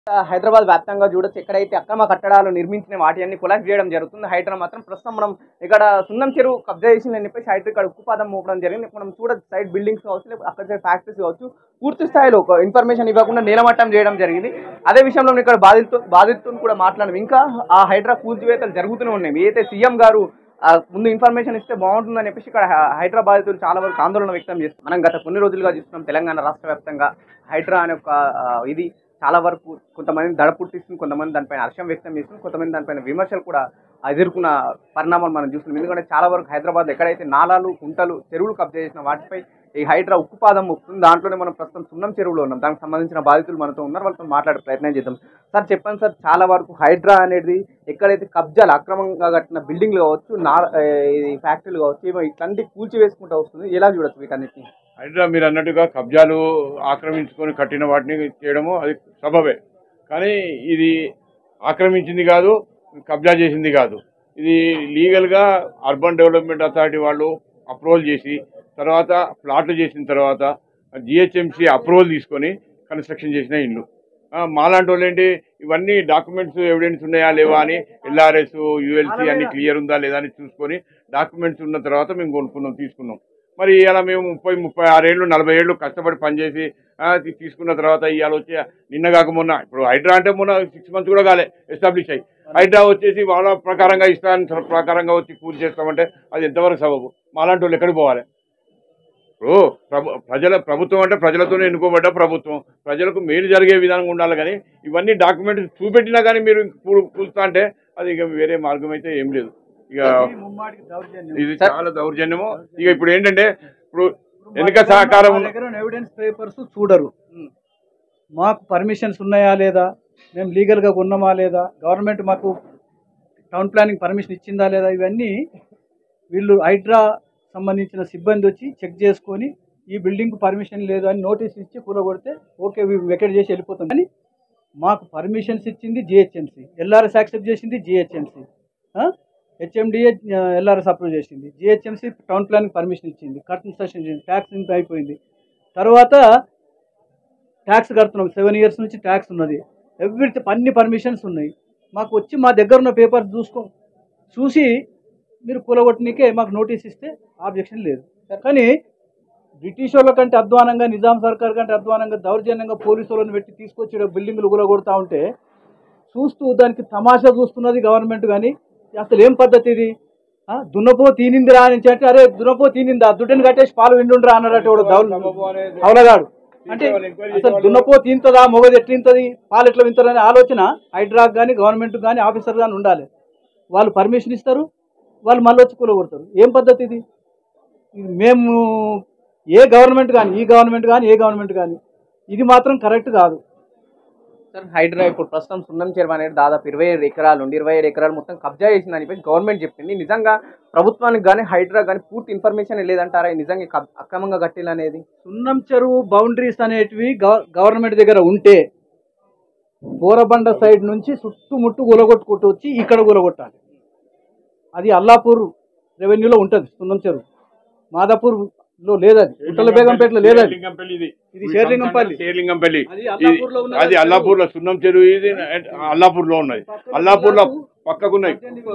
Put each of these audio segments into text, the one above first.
హైదరాబాద్ వ్యాప్తంగా చూడొచ్చు ఎక్కడైతే అక్రమ కట్టడాలు నిర్మించిన వాటి అన్ని కొలాప్స్ చేయడం జరుగుతుంది. హైడ్రా మాత్రం ప్రస్తుతం మనం ఇక్కడ సున్నం చెరువు కబ్జా చేసిందని చెప్పేసి హైడ్రా ఇక్కడ ఉక్కుపాదం మోపడం జరిగింది. మనం చూడొచ్చు సైడ్ బిల్డింగ్స్ కావచ్చు, అక్కడ సైడ్ ఫ్యాక్టరీస్ కావచ్చు, పూర్తి స్థాయిలో ఒక ఇన్ఫర్మేషన్ ఇవ్వకుండా నీలమట్టం చేయడం జరిగింది. అదే విషయంలో ఇక్కడ బాధితులు కూడా మాట్లాడడం, ఇంకా ఆ హైడ్రా కూల్చివేతలు జరుగుతూనే ఉన్నాయి. ఏదైతే సీఎం గారు ముందు ఇన్ఫర్మేషన్ ఇస్తే బాగుంటుందని చెప్పేసి ఇక్కడ హైడ్రా బాధితులు చాలా వరకు ఆందోళన వ్యక్తం చేస్తారు. మనం గత కొన్ని రోజులుగా చూస్తున్నాం తెలంగాణ రాష్ట్ర వ్యాప్తంగా హైడ్రా అనే ఒక ఇది చాలా వరకు కొంతమంది దడ పుట్టిస్తుంది, కొంతమంది దానిపైన హర్షం వ్యక్తం చేస్తుంది, కొంతమంది దానిపైన విమర్శలు కూడా ఎదుర్కొన్న పరిణామాలు మనం చూస్తున్నాం. ఎందుకంటే చాలా వరకు హైదరాబాద్ ఎక్కడైతే నాలాలు, కుంటలు, చెరువులు కబ్జా చేసిన వాటిపై ఈ హైడ్రా ఉక్కుపాదం మోపుతుంది. దాంట్లోనే మనం ప్రస్తుతం సున్నం చెరువులో ఉన్నాం. దానికి సంబంధించిన బాధితులు మనతో ఉన్నారు, వాళ్ళతో మాట్లాడే ప్రయత్నం చేద్దాం. సార్ చెప్పండి సార్, చాలా వరకు హైడ్రా అనేది ఎక్కడైతే కబ్జాలు అక్రమంగా కట్టిన బిల్డింగ్లు కావచ్చు, ఫ్యాక్టరీలు కావచ్చు, ఇట్లాంటి కూల్చివేసుకుంటూ వస్తుంది, ఎలా చూడొచ్చు వీటన్నిటిని? హైడ్రా మీరు అన్నట్టుగా కబ్జాలు ఆక్రమించుకొని కట్టిన వాటిని చేయడము అది సబబే, కానీ ఇది ఆక్రమించింది కాదు, కబ్జా చేసింది కాదు. ఇది లీగల్గా అర్బన్ డెవలప్మెంట్ అథారిటీ వాళ్ళు అప్రూవల్ చేసి తర్వాత ప్లాట్లు చేసిన తర్వాత జిహెచ్ఎంసీ అప్రూవల్ తీసుకొని కన్స్ట్రక్షన్ చేసిన ఇల్లు. మాలాంటి వాళ్ళు ఏంటి, ఇవన్నీ డాక్యుమెంట్స్ ఎవిడెన్స్ ఉన్నాయా లేవా అని ఎల్ఆర్ఎస్, యుఎల్సి అన్ని క్లియర్ ఉందా లేదా అని చూసుకొని డాక్యుమెంట్స్ ఉన్న తర్వాత మేము కొనుక్కున్నాం, తీసుకున్నాం. మరి ఇలా మేము 36 ఏళ్ళు 40 ఏళ్ళు కష్టపడి పనిచేసి తీసుకున్న తర్వాత ఇవాళ వచ్చి నిన్న కాక మొన్న, ఇప్పుడు హైడ్రా అంటే మొన్న 6 months కూడా కాలే ఎస్టాబ్లిష్ అయ్యి, హైడ్రా వచ్చేసి వాళ్ళ ప్రకారంగా ఇష్టాన్ని ప్రకారంగా వచ్చి పూర్తి చేస్తామంటే అది ఎంతవరకు సబబు? మాలాంటి వాళ్ళు ఎక్కడికి పోవాలి? ఇప్పుడు ప్రభుత్వం అంటే ప్రజలతోనే ఎన్నుకోబడ్డ ప్రభుత్వం, ప్రజలకు మేలు జరిగే విధానంగా ఉండాలి. కానీ ఇవన్నీ డాక్యుమెంట్స్ చూపెట్టినా కానీ మీరు కూల్స్తా అంటే అది ఇక వేరే మార్గం అయితే ఏం లేదు. ఇక ఇది చాలా దౌర్జన్యము. ఇక ఇప్పుడు ఏంటంటే, ఇప్పుడు ఎన్నిక సహకారం ఎవిడెన్స్ పేపర్స్ చూడరు, మాకు పర్మిషన్స్ ఉన్నాయా లేదా, మేము లీగల్గా ఉన్నామా లేదా, గవర్నమెంట్ మాకు టౌన్ ప్లానింగ్ పర్మిషన్ ఇచ్చిందా లేదా, ఇవన్నీ వీళ్ళు హైడ్రా సంబంధించిన సిబ్బంది వచ్చి చెక్ చేసుకొని ఈ బిల్డింగ్కు పర్మిషన్ లేదు అని నోటీస్ ఇచ్చి కూలగొడితే ఓకే వెకెట్ చేసి వెళ్ళిపోతాం. కానీ మాకు పర్మిషన్స్ ఇచ్చింది జిహెచ్ఎంసీ, ఎల్ఆర్ఎస్ యాక్సెప్ట్ చేసింది జిహెచ్ఎంసీ, హెచ్ఎండిఏ ఎల్ఆర్ఎస్ అప్రూవ్ చేసింది, జిహెచ్ఎంసీ టౌన్ ప్లానింగ్ పర్మిషన్ ఇచ్చింది, కన్స్ట్రక్షన్ చేసింది, ట్యాక్స్ ఇంత అయిపోయింది. తర్వాత ట్యాక్స్ కడుతున్నాం, 7 years నుంచి ట్యాక్స్ ఉన్నది, అన్ని పర్మిషన్స్ ఉన్నాయి. మాకు వచ్చి మా దగ్గర ఉన్న పేపర్ చూసి మీరు కూలగొట్టనికే మాకు నోటీస్ ఇస్తే ఆబ్జెక్షన్ లేదు. కానీ బ్రిటిష్ వాళ్ళ కంటే అధ్వానంగా, నిజాం సర్కార్ కంటే అధ్వానంగా దౌర్జన్యంగా పోలీసు వాళ్ళని పెట్టి తీసుకొచ్చి బిల్డింగులు కూలగొడతా ఉంటే చూస్తూ దానికి తమాషా చూస్తున్నది గవర్నమెంట్. కానీ అసలు ఏం పద్ధతి ఇది? దున్నపో తీనిందిరా అని అంటే, అరే దున్నపో తీనిందా, దుడ్డని కట్టేసి పాలు విండుండ్రా అన్నారట అవునగాడు. అంటే అసలు దున్నపో తీంతదా, మొగది ఎట్లింతది, పాలు ఎట్లా వింటారనే ఆలోచన హైడ్రాక్ కానీ గవర్నమెంట్ కానీ ఆఫీసర్ కానీ ఉండాలి. వాళ్ళు పర్మిషన్ ఇస్తారు, వాళ్ళు మళ్ళీ వచ్చి కూలగొడతారు. ఏం పద్ధతి ఇది? మేము ఏ గవర్నమెంట్ కానీ, ఈ గవర్నమెంట్ కానీ, ఏ గవర్నమెంట్ కానీ ఇది మాత్రం కరెక్ట్ కాదు సార్. హైడ్రా ఇప్పుడు ప్రస్తుతం సున్నం చెరువు అనేది దాదాపు 27 ఎకరాలు నుండి 27 ఎకరాలు మొత్తం కబ్జా చేసిందని చెప్పేసి గవర్నమెంట్ చెప్పింది. నిజంగా ప్రభుత్వానికి కానీ హైడ్రా కానీ పూర్తి ఇన్ఫర్మేషన్ లేదంటారా నిజంగా అక్రమంగా కట్టిలనేది? సున్నం చెరువు బౌండరీస్ అనేటివి గవర్నమెంట్ దగ్గర ఉంటే బోరబండ సైడ్ నుంచి చుట్టుముట్టు కూలగొట్టుకుంటూ వచ్చి ఇక్కడ కూలగొట్టాలి. అది అల్లాపూర్ రెవెన్యూలో ఉంటుంది సున్నం చెరువు, మాదాపూర్లో లేదది, ఉట్టల బేగంపేటలో లేదది, ఇది షేర్లింగంపల్లి, అది అల్లాపూర్లో సున్నం చెరువు, ఇది అల్లాపూర్లో ఉన్నది. అల్లాపూర్లో పక్కకున్నాయి,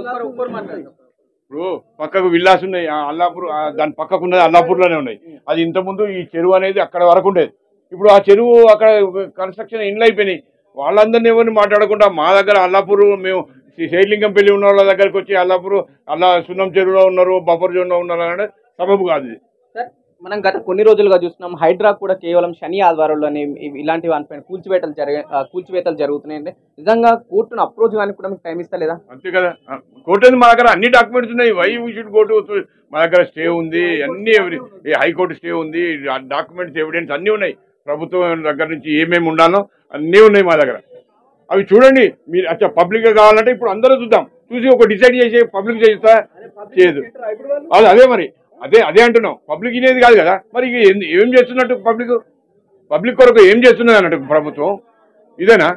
ఇప్పుడు పక్కకు విల్లాస్ ఉన్నాయి, అల్లాపూర్ దాని పక్కకున్నది అల్లాపూర్లోనే ఉన్నాయి. అది ఇంతకుముందు ఈ చెరువు అనేది అక్కడ వరకు ఉండేది. ఇప్పుడు ఆ చెరువు అక్కడ కన్స్ట్రక్షన్ ఇండ్లు అయిపోయినాయి. వాళ్ళందరినీ ఎవరిని మాట్లాడకుండా మా దగ్గర అల్లాపూర్, మేము షేర్లింగంపల్లి ఉన్న వాళ్ళ దగ్గరికి వచ్చి అల్లాపూర్ సున్నం చెరువులో ఉన్నారు, బఫర్ జోన్లో ఉన్నారు అంటే సబబు కాదు ఇది. సార్ మనం గత కొన్ని రోజులుగా చూస్తున్నాం హైడ్రా కూడా కేవలం శని ఆదివారాల్లోనే ఇలాంటి వాటిపైన కూల్చివేతలు జరుగుతున్నాయి. నిజంగా కోర్టును అప్రోచ్ కానీ కూడా మీకు టైం ఇస్తలేదా? అంతే కదా, కోర్టు మా దగ్గర అన్ని డాక్యుమెంట్స్ ఉన్నాయి. Why we should go to, మా దగ్గర స్టే ఉంది, అన్ని హైకోర్టు స్టే ఉంది, డాక్యుమెంట్స్ ఎవిడెన్స్ అన్నీ ఉన్నాయి. ప్రభుత్వం దగ్గర నుంచి ఏమేమి ఉండాలో అన్నీ ఉన్నాయి మా దగ్గర. అవి చూడండి మీరు. అచ్చా పబ్లిక్గా కావాలంటే ఇప్పుడు అందరూ చూద్దాం, చూసి ఒక డిసైడ్ చేసి పబ్లిక్ చేస్తా చేయదు. అదే మరి అదే అంటున్నాం, పబ్లిక్ ఇనేది కాదు కదా. మరి ఏం చేస్తున్నట్టు పబ్లిక్ కొరకు ఏం చేస్తున్నది అన్నట్టు ప్రభుత్వం? ఇదేనా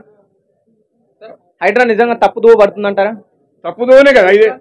హైడ్రా నిజంగా తప్పుదో పడుతుందంటారా? తప్పుదోనే కదా ఇదే.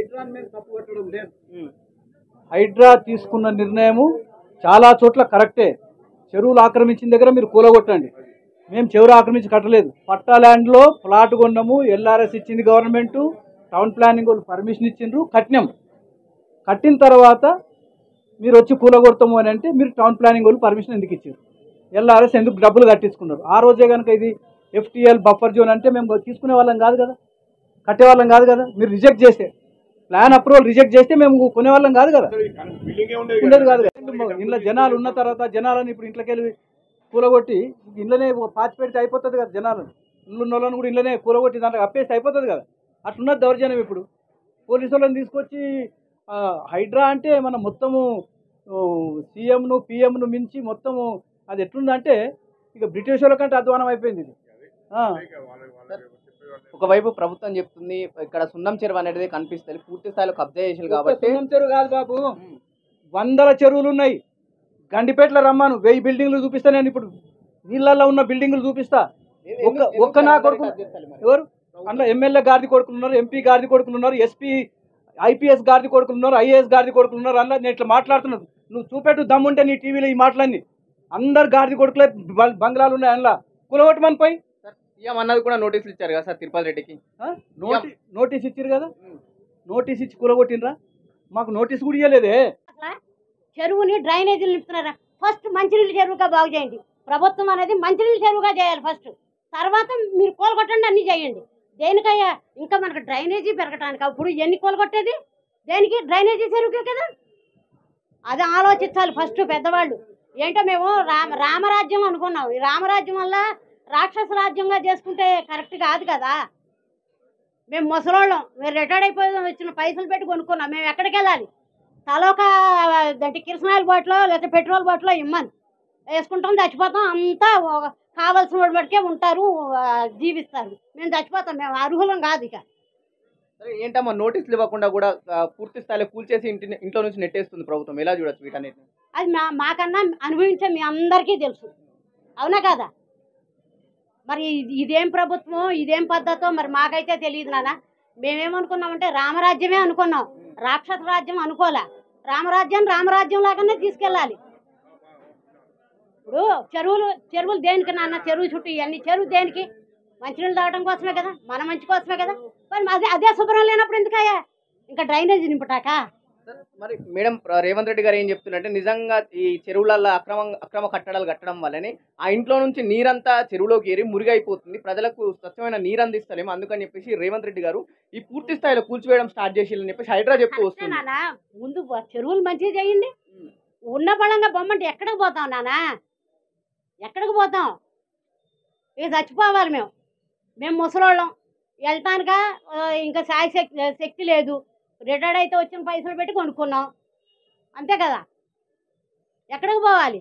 హైడ్రా తీసుకున్న నిర్ణయము చాలా చోట్ల కరెక్టే. చెరువులు ఆక్రమించిన దగ్గర మీరు కూలగొట్టండి, మేము చెరువు ఆక్రమించి కట్టలేదు. పట్టా ల్యాండ్లో ప్లాట్ కొన్నాము, ఎల్ఆర్ఎస్ ఇచ్చింది గవర్నమెంట్, టౌన్ ప్లానింగ్ వాళ్ళు పర్మిషన్ ఇచ్చిండ్రు, కట్టినాం. కట్టిన తర్వాత మీరు వచ్చి కూలగొడతాము అని అంటే మీరు టౌన్ ప్లానింగ్ వాళ్ళు పర్మిషన్ ఎందుకు ఇచ్చారు? ఎల్ఆర్ఎస్ ఎందుకు డబ్బులు కట్టించుకున్నారు? ఆ రోజే కనుక ఇది ఎఫ్టీఎల్ బఫర్ జోన్ అంటే మేము తీసుకునే వాళ్ళం కాదు కదా, కట్టేవాళ్ళం కాదు కదా. మీరు రిజెక్ట్ చేస్తే, ప్లాన్ అప్రూవల్ రిజెక్ట్ చేస్తే మేము కొనేవాళ్ళం కాదు కదా, ఉండేది కాదు కదా. ఇంట్లో జనాలు ఉన్న తర్వాత జనాలను ఇప్పుడు ఇంట్లోకి వెళ్ళి కూలగొట్టి ఇంట్లోనే పాతి పెడితే అయిపోతుంది కదా. జనాలను ఇల్లు ఉన్న వాళ్ళని కూడా ఇంట్లోనే కూలగొట్టి దాంట్లో అప్పేస్తే అయిపోతుంది కదా. అట్లున్నది దౌర్జన్యం. ఇప్పుడు పోలీసు వాళ్ళని తీసుకొచ్చి హైడ్రా అంటే మన మొత్తము సీఎంను పిఎంను మించి మొత్తము అది ఎట్లుందంటే ఇక బ్రిటిష్ వాళ్ళ కంటే అధ్వానం అయిపోయింది ఇది. ఒకవైపు ప్రభుత్వం చెప్తుంది ఇక్కడ సున్నం చెరువు అనేది కనిపిస్తుంది, పూర్తి స్థాయిలో కబ్జా చేసారు కాబట్టి. సున్నం చెరువు కాదు బాబు, వందల చెరువులు ఉన్నాయి. గండిపేటలో రమ్మాను, 1000 బిల్డింగ్లు చూపిస్తా. నేను ఇప్పుడు నీళ్ళల్లో ఉన్న బిల్డింగ్లు చూపిస్తా. ఒక్క నా కొడుకు ఎవరు అందులో ఎమ్మెల్యే గారిది కొడుకులు ఉన్నారు, ఎంపీ గారిది కొడుకులు ఉన్నారు, ఎస్పీ ఐపీఎస్ గారిది కొడుకులు ఉన్నారు, ఐఏఎస్ గారిది కొడుకులు ఉన్నారు. అందులో నేను ఇట్లా మాట్లాడుతున్నాను, నువ్వు చూపెట్టు దమ్ముంటే నీ టీవీలో ఈ మాటలన్నీ. అందరు గారిది కొడుకులే బంగ్లాలు ఉన్నాయి. అందులో కులగొట్టమని పోయి సీఎం అన్నది కూడా నోటీసులు ఇచ్చారు కదా సార్ తిరుపతి రెడ్డికి. నోటీస్ ఇచ్చారు కదా, నోటీస్ ఇచ్చి కూలగొట్టినరా? మాకు నోటీస్ కూడా ఇవ్వలేదే. చెరువుని డ్రైనేజీలు నింపుతున్నారా? ఫస్ట్ మంచినీళ్ళ చెరువుగా బాగు చేయండి. ప్రభుత్వం అనేది మంచినీళ్ళ చెరువుగా చేయాలి ఫస్ట్, తర్వాత మీరు కూలగొట్టండి, అన్నీ చేయండి. దేనికయ్యా? ఇంకా మనకు డ్రైనేజీ పెరగటానికి. అప్పుడు ఎన్ని కూలగొట్టేది దేనికి? డ్రైనేజీ చెరువుకే కదా. అది ఆలోచించాలి ఫస్ట్ పెద్దవాళ్ళు. ఏంటో మేము రామరాజ్యం అనుకున్నాం, ఈ రామరాజ్యం వల్ల రాక్షస రాజ్యంగా చేసుకుంటే కరెక్ట్ కాదు కదా. మేము ముసలోళ్ళం, మేము రిటైర్డ్ అయిపోయి వచ్చిన పైసలు పెట్టి కొనుక్కున్నాం. మేము ఎక్కడికి వెళ్ళాలి? తలోక అంటే కిరసనాయిల్ బాటిలో లేకపోతే పెట్రోల్ బాటిలో ఇమ్మని వేసుకుంటాం, చచ్చిపోతాం. అంతా కావాల్సిన వాడి బట్టికే ఉంటారు, జీవిస్తారు. మేము చచ్చిపోతాం, మేము అర్హులం కాదు. ఇక సరే ఏంటమ్మా నోటీసులు ఇవ్వకుండా కూడా పూర్తి స్థాయిలో కూల్చేసి ఇంట్లో నుంచి నెట్టేస్తుంది ప్రభుత్వం, ఎలా చూడొచ్చు వీటన్నిటిని? అది మాకన్నా అనుభవించే మీ అందరికీ తెలుసు, అవునా కదా? మరి ఇదేం ప్రభుత్వం, ఇదేం పద్ధతో మరి మాకైతే తెలియదు నాన్న. మేమేమనుకున్నామంటే రామరాజ్యమే అనుకున్నాం, రాక్షస రాజ్యం అనుకోలే. రామరాజ్యం లాగానే తీసుకెళ్ళాలి. ఇప్పుడు చెరువులు దేనికి నాన్న? చెరువు చుట్టూ ఇవన్నీ చెరువు దేనికి? మంచినీళ్ళు తాగడం కోసమే కదా, మన మంచి కోసమే కదా. మరి అదే శుభ్రం లేనప్పుడు ఎందుకయ్యా ఇంకా డ్రైనేజీ నింపుటాక? మరి మేడం రేవంత్ రెడ్డి గారు ఏం చెప్తున్నారంటే నిజంగా ఈ చెరువులలో అక్రమ కట్టడాలు కట్టడం వల్లనే ఆ ఇంట్లో నుంచి నీరంతా చెరువులోకి ఏరి మురిగైపోతుంది, ప్రజలకు స్వచ్ఛమైన నీరు అందిస్తలేము. అందుకని చెప్పేసి రేవంత్ రెడ్డి గారు ఈ పూర్తి స్థాయిలో కూల్చివేయడం స్టార్ట్ చేసి చెప్పేసి హైడ్రా చెప్తూ వస్తుంది. నాన్న ముందు చెరువులు మంచిగా చేయండి. ఉన్న బలంగా బొమ్మంటే ఎక్కడికి పోతాం నాన్న? ఎక్కడికి పోతాం? ఇక చచ్చిపోవాలి. మేము ముసలోళ్ళం, వెళ్తానుగా ఇంకా సాయి శక్తి లేదు. రిటైర్డ్ అయితే వచ్చిన పైసలు పెట్టి కొనుక్కున్నాం, అంతే కదా. ఎక్కడికి పోవాలి?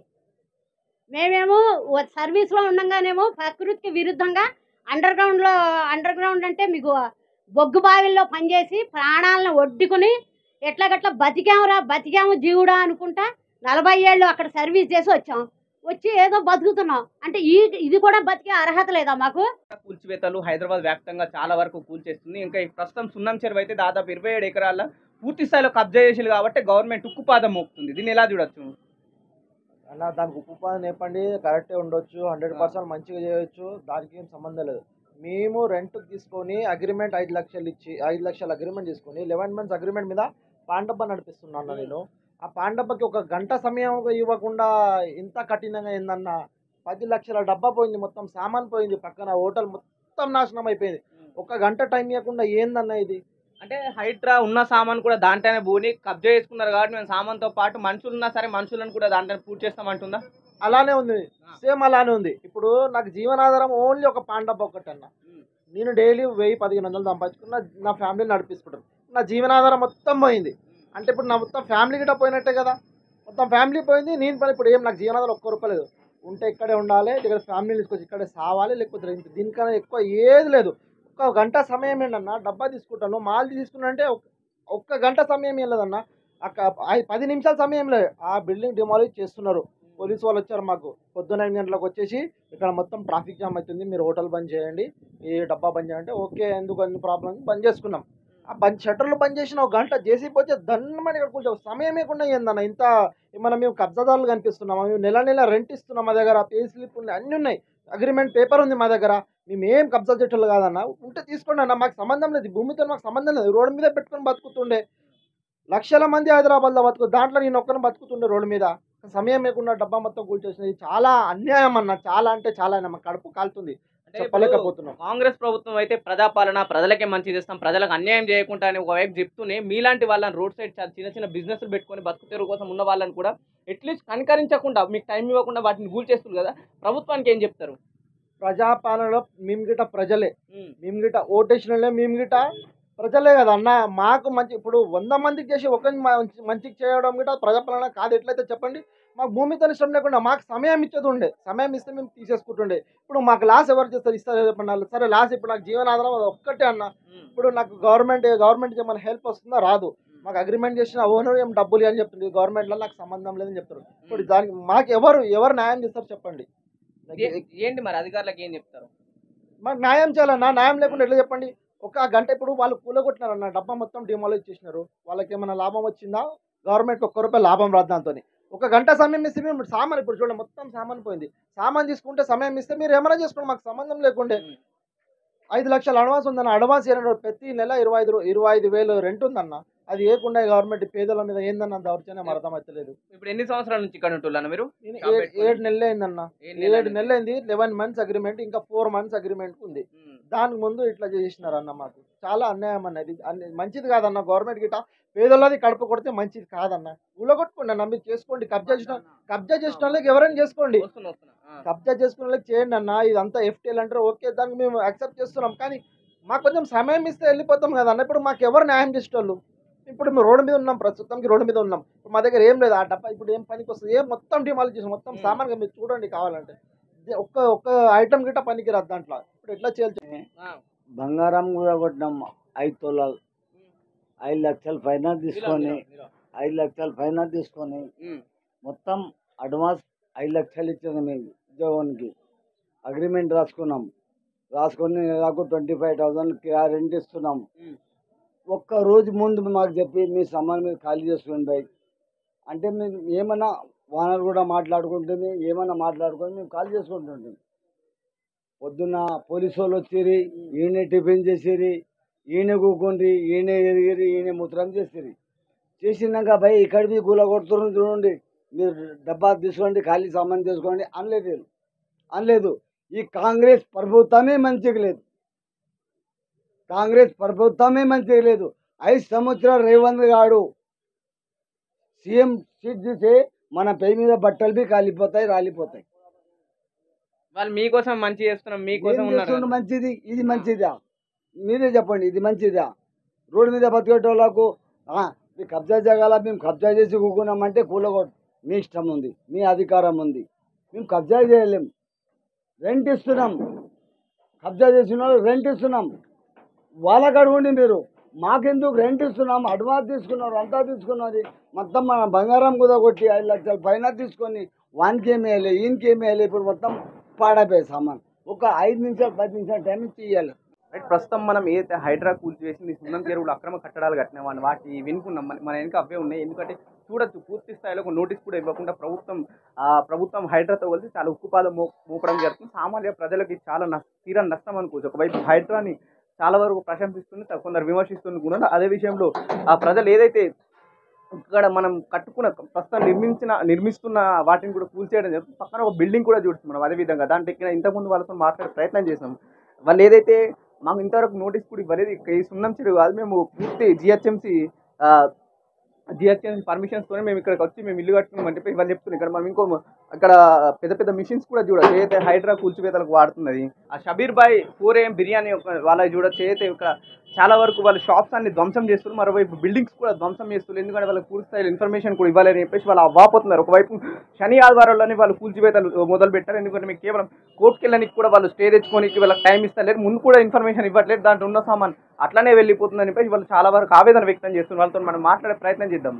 మేమేమో సర్వీస్లో ఉండగానేమో ప్రకృతికి విరుద్ధంగా అండర్ గ్రౌండ్ అంటే మీకు బొగ్గు బావిల్లో పనిచేసి ప్రాణాలను ఒడ్డుకుని ఎట్లాగట్లా బతికాము జీవుడా అనుకుంటా 40 ఏళ్ళు అక్కడ సర్వీస్ చేసి వచ్చి ఏదో బతుకుతున్నాం. అంటే ఇది కూడా బతికే అర్హత లేదా మాకు? కూల్చివేతలు హైదరాబాద్ వ్యాప్తంగా చాలా వరకు కూల్చేస్తుంది. ఇంకా ప్రస్తుతం సున్నం చెరువు అయితే దాదాపు 27 ఎకరాల పూర్తి స్థాయిలో కబ్జా చేసేది కాబట్టి గవర్నమెంట్ ఉక్కుపాదం మోపుతుంది. దీన్ని ఎలా చూడొచ్చు అలా? దానికి ఉక్కుపాదం నేపండి కరెక్టే ఉండొచ్చు, 100% మంచిగా చేయొచ్చు, దానికి ఏం సంబంధం లేదు. మేము రెంట్ తీసుకొని అగ్రిమెంట్ 5 లక్షలు ఇచ్చి 5 లక్షల అగ్రిమెంట్ తీసుకొని 11 మంత్స్ అగ్రిమెంట్ మీద పాండబ్బ నడిపిస్తున్నాను నేను. ఆ పాండబ్బకి ఒక గంట సమయం ఇవ్వకుండా ఇంత కఠినంగా ఏందన్న 10 లక్షల డబ్బా పోయింది, మొత్తం సామాన్ పోయింది, పక్కన హోటల్ మొత్తం నాశనం అయిపోయింది. ఒక గంట టైం ఇవ్వకుండా ఏందన్న ఇది? అంటే హైడ్రా ఉన్న సామాన్ కూడా దాంట్లోనే భూని కబ్జా చేసుకున్నారు కాబట్టి మేము సామాన్తో పాటు మనుషులు ఉన్నా సరే మనుషులను కూడా దాంట్లో పూర్తి చేస్తామంటుందా? అలానే ఉంది, సేమ్ అలానే ఉంది. ఇప్పుడు నాకు జీవనాధారం ఓన్లీ ఒక పాండబ్బ ఒక్కటి అన్న. నేను డైలీ 1000-1500 సంపాదించుకున్న నా ఫ్యామిలీని నడిపిస్తుంటాను. నా జీవనాధారం మొత్తం పోయింది అంటే ఇప్పుడు నా మొత్తం ఫ్యామిలీ గిట్ట పోయినట్టే కదా. మొత్తం ఫ్యామిలీ పోయింది, నేను పని ఇప్పుడు ఏం నాకు జీవనాధారం ₹1 లేదు. ఉంటే ఇక్కడే ఉండాలి, ఇక్కడ ఫ్యామిలీ తీసుకొచ్చి ఇక్కడే సావాలి, లేకపోతే దీనికన్నా ఎక్కువ ఏది లేదు. ఒక గంట సమయం ఏంటన్నా, డబ్బా తీసుకుంటాను మాల్ తీసుకున్నా అంటే ఒక్క గంట సమయం ఏం లేదన్నా, 10 నిమిషాల సమయం లేదు. ఆ బిల్డింగ్ డిమాలిష్ చేస్తున్నారు. పోలీసు వాళ్ళు వచ్చారు మాకు పొద్దున్న 9 గంటలకు వచ్చేసి ఇక్కడ మొత్తం ట్రాఫిక్ జామ్ అవుతుంది, మీరు హోటల్ బంద్ చేయండి, ఈ డబ్బా బంద్ చేయండి. ఓకే, ఎందుకు అన్ని ప్రాబ్లమ్ బంద్ చేసుకున్నాం. ఆ షట్టర్లు బంద్ చేసిన ఒక గంట జేసీపీ వచ్చి దన్నమని ఇక్కడ కూర్చో సమయం లేకుండా ఏందన్న ఇంత. మనం మేము కబ్జాదారులు కనిపిస్తున్నామా? మేము నెల రెంట్ ఇస్తున్నాం, మా దగ్గర పే స్లిప్ ఉన్నాయి, అన్నీ ఉన్నాయి. అగ్రిమెంట్ పేపర్ ఉంది మా దగ్గర, మేము ఏం కబ్జా చెట్టులు కాదన్న, ఉంటే తీసుకోండి అన్న, మాకు సంబంధం లేదు, భూమితో మాకు సంబంధం లేదు, రోడ్డు మీద పెట్టుకొని బతుకుతుండే లక్షల మంది హైదరాబాద్లో బతుకు, దాంట్లో నేను ఒక్కరిని బతుకుతుండే రోడ్డు మీద, సమయం లేకుండా డబ్బా మొత్తం కూల్చేసినది. చాలా అన్యాయం అన్న, చాలా అంటే చాలా అన్న, మా కడుపు కాలుతుంది, అంటే ఇప్పుడు చెప్పలేకపోతున్నాం. కాంగ్రెస్ ప్రభుత్వం అయితే ప్రజాపాలన, ప్రజలకే మంచి చేస్తాం, ప్రజలకు అన్యాయం చేయకుండా అని ఒకవైపు చెప్తూనే మీలాంటి వాళ్ళని రోడ్ సైడ్ చిన్న చిన్న బిజినెస్లు పెట్టుకొని బతుకు తెరువు కోసం ఉన్న వాళ్ళని కూడా అట్లీస్ట్ కనికరించకుండా, మీకు టైం ఇవ్వకుండా వాటిని కూల్చేస్తుంది కదా, ప్రభుత్వానికి ఏం చెప్తారు? ప్రజాపాలనలో మేము గిట ప్రజలే, మేము గిట ఓటేసినలే, మేము గిట ప్రజలే కదా అన్న. మాకు మంచి, ఇప్పుడు 100 మందికి చేసి ఒకరిని మంచికి చేయడం గిట ప్రజాపాలన కాదు. ఎట్లయితే చెప్పండి, మాకు భూమితో ఇష్టం లేకుండా మాకు సమయం ఇచ్చేది ఉండే, సమయం ఇస్తే మేము తీసేసుకుంటుండే. ఇప్పుడు మాకు లాస్ ఎవరు చేస్తారు, ఇస్తారు చెప్పండి. సరే లాస్, ఇప్పుడు నాకు జీవనాధారం అది ఒక్కటే అన్న. ఇప్పుడు నాకు గవర్నమెంట్ ఏమైనా హెల్ప్ వస్తుందా, రాదు. మాకు అగ్రిమెంట్ చేసిన ఓనర్ ఏం డబ్బులు అని చెప్తుంది, గవర్నమెంట్లో నాకు సంబంధం లేదని చెప్తారు. ఇప్పుడు దానికి మాకు ఎవరు న్యాయం చేస్తారు చెప్పండి? ఏంటి మరి అధికారులకు ఏం చెప్తారు? మాకు న్యాయం చేయాలన్నా, న్యాయం లేకుండా ఎట్లా చెప్పండి? ఒక గంట ఇప్పుడు వాళ్ళు కూలగొట్టినారన్న, డబ్బా మొత్తం డిమాలిష్ చేసినారు, వాళ్ళకి ఏమైనా లాభం వచ్చిందా? గవర్నమెంట్కి ₹1 లాభం రాదు దాంతో. ఒక గంట సమయం ఇస్తే మేము సామాన్, ఇప్పుడు చూడండి మొత్తం సామాన్ పోయింది, సామాన్ తీసుకుంటే సమయం ఇస్తే మీరు ఏమైనా చేసుకోండి, మాకు సంబంధం లేకుండే. 5 లక్షల అడ్వాన్స్ ఉందన్న, అడ్వాన్స్ ప్రతి నెల 25,000 రెంట్ ఉందన్న, అది ఏకుండా గవర్నమెంట్ పేదల మీద ఏందన్న దౌర్జన్యం అర్థమవుతలేదు. ఇప్పుడు ఎన్ని సంవత్సరాల నుంచి ఇక్కడ ఉంటున్నాను మీరు? 7 నెలలు అయిందన్న, 7 నెలలు అయింది. 11 మంత్స్ అగ్రిమెంట్, ఇంకా 4 మంత్స్ అగ్రిమెంట్ ఉంది. దానికి ముందు ఇట్లా చేసినారన్న, మాకు చాలా అన్యాయం అన్నది, మంచిది కాదన్న. గవర్నమెంట్ గిట పేదోళ్ళది కడుపు కొడితే మంచిది కాదన్న. ఊళ్ళగొట్టుకోండి అన్న, మీరు చేసుకోండి, కబ్జా చేసిన వాళ్ళకి ఎవరైనా చేసుకోండి, కబ్జా చేసుకున్న వాళ్ళకి చేయండి అన్న. ఇదంతా FTL అంటారు, ఓకే, దానికి మేము యాక్సెప్ట్ చేస్తున్నాం, కానీ మాకు కొంచెం సమయం ఇస్తే వెళ్ళిపోతాం కదన్న. ఇప్పుడు మాకు ఎవరు న్యాయం చేసేటోళ్ళు? ఇప్పుడు మేము రోడ్డు మీద ఉన్నాం, ప్రస్తుతానికి రోడ్డు మీద ఉన్నాం. ఇప్పుడు మా దగ్గర ఏం లేదు, ఆ డబ్బా ఇప్పుడు ఏం పనికి వస్తుంది? ఏం మొత్తం డిమాలిష్ చేసాం, మొత్తం సామాన్గా మీరు చూడండి కావాలంటే, ఒక్క ఐటమ్ గిట్ట పనికి రాదు దాంట్లో. ఇప్పుడు ఎట్లా చేయాలి? బంగారం కూడా కొట్టినాం 5 తులాలు, 5 లక్షలు ఫైనాన్స్ తీసుకొని 5 లక్షలు ఫైనాన్స్ తీసుకొని మొత్తం అడ్వాన్స్ 5 లక్షలు ఇచ్చాను మేము ఉద్యోగానికి. అగ్రిమెంట్ రాసుకొని నాకు 25,000 రెంట్ ఇస్తున్నాం. ఒక్క రోజు ముందు మాకు చెప్పి మీ సామాన్ మీరు ఖాళీ చేసుకోండి బైక్ అంటే, మేము ఏమన్నా వానర్ కూడా మాట్లాడుకుంటుంది, ఏమన్నా మాట్లాడుకొని మేము ఖాళీ చేసుకుంటుంటాం. పొద్దున్న పోలీసు వాళ్ళు వచ్చేరి, ఈయన టిఫిన్ చేసేరి, ఈయన కూకుండ్రి, ఈయన ఎరిగిరి, ఈయన మూత్రం చేసినాక భయ్ ఇక్కడికి కూల కొడుతున్నారు చూడండి, మీరు డబ్బా తీసుకోండి, ఖాళీ సామాన్ తీసుకోండి అనలేదు. ఈ కాంగ్రెస్ ప్రభుత్వమే మంచిగా లేదు, 5 సంవత్సరాలు రేవంత్ గారు సీఎం సీట్ చూసి మన పై మీద బట్టలు బి కాలిపోతాయి, రాలిపోతాయి. వాళ్ళు మీకోసం మంచి చేస్తున్నాం, మీకోసం ఉన్నారు. మంచిది, ఇది మంచిదా? మీరే చెప్పండి, ఇది మంచిదా? రోడ్డు మీద బతికేటోళ్ళకు మీ కబ్జా జగాల మేము కబ్జా చేసి కూకున్నామంటే కూలగొట్టు, మీ ఇష్టం ఉంది, మీ అధికారం ఉంది, మేము కబ్జా చేయలేం. రెంట్ ఇస్తున్నాం, కబ్జా చేసిన వాళ్ళు రెంట్ ఇస్తున్నాం, వాళ్ళకి అడగండి మీరు, మాకెందుకు రెంట్ ఇస్తున్నాం, అడ్వాన్స్ తీసుకున్నారు, అంతా తీసుకున్నది, మొత్తం మన బంగారం కూడా కొట్టి 5 లక్షలు పైన తీసుకొని వానికి ఏమి వేయాలి, ఈయనకి ఏమి వేయాలి, ఇప్పుడు మొత్తం పాడైపోయి సామాన్. ఒక 5 నిమిషాలు 10 నిమిషాలు టైం ఇచ్చి ఇవ్వాలి. ప్రస్తుతం మనం ఏదైతే హైడ్రా కూల్చివేసింది, సున్నం చెరువులు అక్రమ కట్టడాలు కట్టినామని వాటి వినుకున్నాం, మన వెనుక అవే ఉన్నాయి. ఎందుకంటే చూడొచ్చు, పూర్తి స్థాయిలో ఒక నోటీస్ కూడా ఇవ్వకుండా ప్రభుత్వం హైడ్రాతో కలిసి చాలా ఉక్కుపాదం మోపడం జరుగుతుంది. సామాన్య ప్రజలకి చాలా తీరని నష్టం అనుకోవచ్చు. ఒకవైపు హైడ్రాని చాలా వరకు ప్రశంసిస్తుంది, కొందరు విమర్శిస్తుంది కూడా. అదే విషయంలో ఆ ప్రజలు ఏదైతే ఇక్కడ మనం కట్టుకున్న ప్రస్తుతం నిర్మిస్తున్న వాటిని కూడా కూల్చేయడం జరుగుతుంది. పక్కన ఒక బిల్డింగ్ కూడా చూస్తున్నాం. అదేవిధంగా దాంట్లో ఎక్కిన ఇంతకుముందు వాళ్ళతో మాట్లాడే ప్రయత్నం చేసాం. వాళ్ళు ఏదైతే మాకు ఇంతవరకు నోటీస్ కూడా ఇవ్వలేదు, ఈ సున్నం చెరువు కాదు, మేము పూర్తి జిహెచ్ఎంసీ పర్మిషన్స్తోనే మేము ఇక్కడికి వచ్చి మేము ఇల్లు కట్టుకున్నామని చెప్పి వాళ్ళు చెప్తున్నాం. ఇక్కడ మనం ఇక్కడ పెద్ద మిషన్స్ కూడా చూడొచ్చు, ఏదైతే హైడ్రా కూల్చివేతలకు వాడుతున్నది. ఆ షబీర్ బాయ్ 4 AM బిర్యానీ వాళ్ళకి చూడొచ్చు, ఏదైతే ఇక్కడ చాలా వరకు వాళ్ళు షాప్స్ అన్ని ధ్వంసం చేస్తున్నారు, మరోవైపు బిల్డింగ్స్ కూడా ధ్వంసం చేస్తున్నారు. ఎందుకంటే వాళ్ళకి పూర్తి స్థాయిలో ఇన్ఫర్మేషన్ కూడా ఇవ్వాలని చెప్పేసి వాళ్ళు వాపోతున్నారు. ఒకవైపు శని ఆదివారాల్లోనే వాళ్ళు కూల్చివేతలు మొదలు పెట్టారు. ఎందుకంటే మీకు కేవలం కోర్టుకి వెళ్ళడానికి కూడా వాళ్ళు స్టే తెచ్చుకోనికి వాళ్ళకి టైం ఇస్తలేరు, ముందు కూడా ఇన్ఫర్మేషన్ ఇవ్వట్లేదు, దాంట్లో ఉన్న సామాన్ అట్లనే వెళ్ళిపోతుందని చెప్పేసి వాళ్ళు చాలా వరకు ఆవేదన వ్యక్తం చేస్తున్నారు. వాళ్ళతో మనం మాట్లాడే ప్రయత్నం చేద్దాం.